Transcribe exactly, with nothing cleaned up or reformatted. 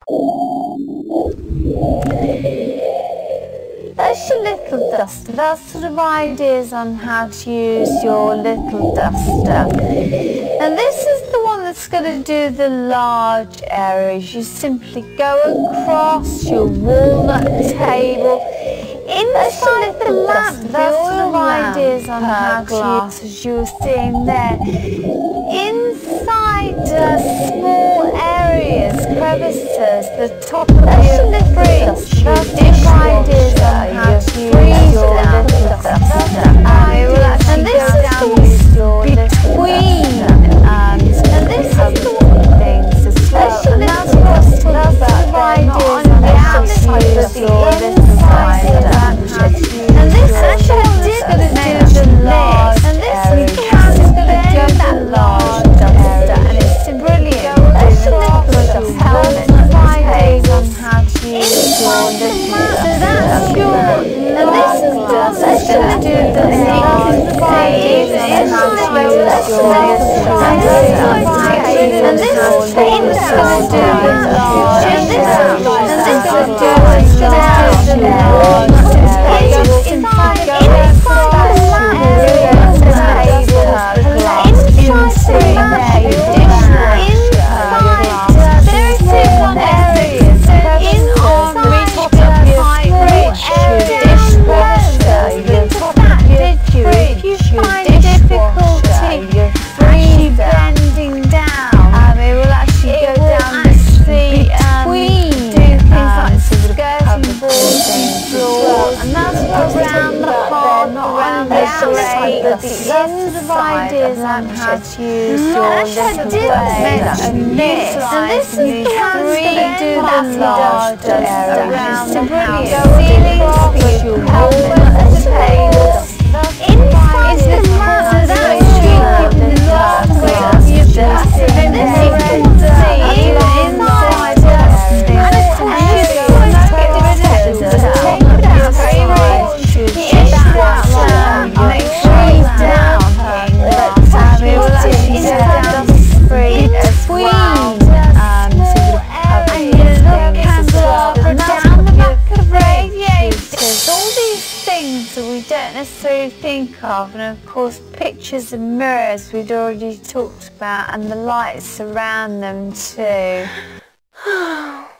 That's your little duster. That's sort of ideas on how to use your little duster. And this is the one that's going to do the large areas. You simply go across your walnut table. Inside the lamp, that's sort of ideas on how to use, as you were seeing there. Inside uh, small areas, crevices, the top of your fridge, your dishwasher, your freezer, your little duster. And this is between, and this is the things as well. And that's what that's the ideas on how to use your little duster. And this actually is going to do the large and this can is going to do that large duster, and it's brilliant. That's your little duster. Helps ideas on how to use your little duster. So that's your, and this is just going to do the large ideas on how to use your little duster. And this is going to do the large, and this and this is going to do the large. It's inside, inside the lamp area, inside there, your dishwasher, there is one area, so inside your fridge, your dishwasher, your top of your fridge, if you find difficulty actually blending down, um, it will actually go down the between, do things like skirting boards and floors, and that's around the heart, around the outside, but the inside ideas on how to use your little duster. And this, and this is the redo the large duster around the house, ceiling, your walnut table. Inside is the matter, that's your large duster. And this you can see inside the and it's necessarily think of, and of course pictures and mirrors we'd already talked about, and the lights around them too.